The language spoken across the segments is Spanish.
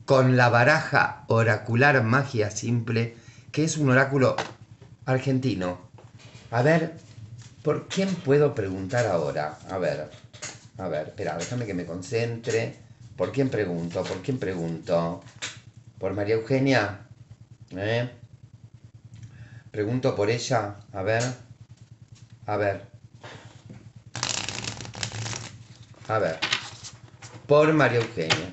con la baraja oracular Magia Simple, que es un oráculo argentino. A ver, ¿por quién puedo preguntar ahora? A ver, espera, déjame que me concentre. ¿Por quién pregunto? ¿Por quién pregunto? ¿Por María Eugenia? ¿Eh? Pregunto por ella. A ver, a ver. Por María Eugenia.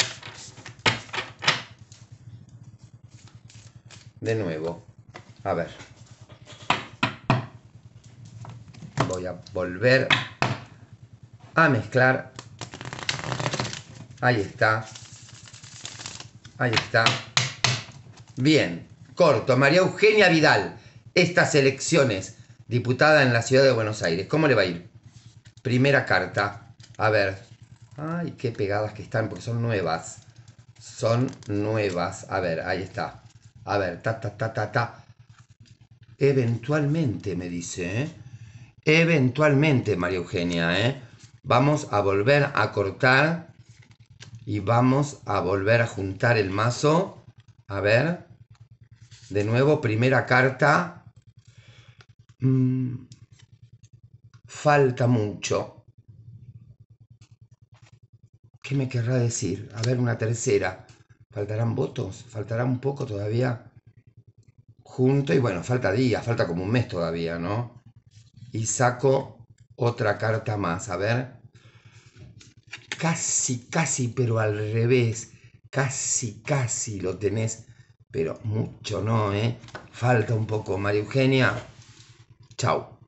De nuevo. A ver. Voy a volver a mezclar. Ahí está. Ahí está. Bien. Corto. María Eugenia Vidal. Estas elecciones. Diputada en la ciudad de Buenos Aires. ¿Cómo le va a ir? Primera carta. A ver. Ay, qué pegadas que están, porque son nuevas. Son nuevas. A ver, ahí está. A ver, ta. Eventualmente, me dice, ¿eh? Eventualmente, María Eugenia, ¿eh? Vamos a volver a cortar y vamos a volver a juntar el mazo. A ver. De nuevo, primera carta. Falta mucho. ¿Qué me querrá decir? A ver, una tercera. ¿Faltarán votos? ¿Faltará un poco todavía? Junto y bueno, falta días, falta como un mes todavía, ¿no? Y saco otra carta más, a ver. Casi, pero al revés. Casi lo tenés, pero mucho no, ¿eh? Falta un poco, María Eugenia. Chau.